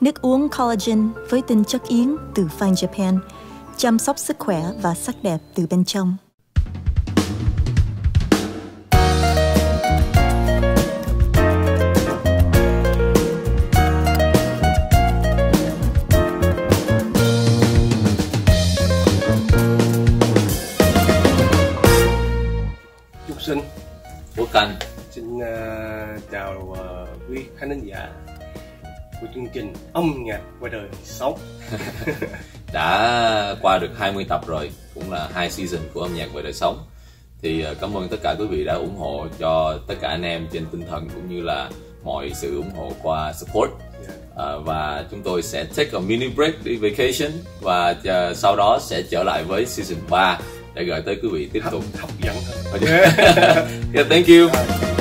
nước uống collagen với tinh chất yến từ Fine Japan, chăm sóc sức khỏe và sắc đẹp từ bên trong. Trúc Sinh, Quốc Anh xin chào quý khán giả của chương trình Âm nhạc qua đời sống. đã qua được 20 tập rồi, cũng là 2 season của Âm nhạc về đời sống. Thì cảm ơn tất cả quý vị đã ủng hộ cho tất cả anh em trên tinh thần cũng như là mọi sự ủng hộ qua support. Và chúng tôi sẽ take a mini break đi vacation và sau đó sẽ trở lại với season 3 để gửi tới quý vị tiếp tục Hấp dẫn. Yeah, thank you.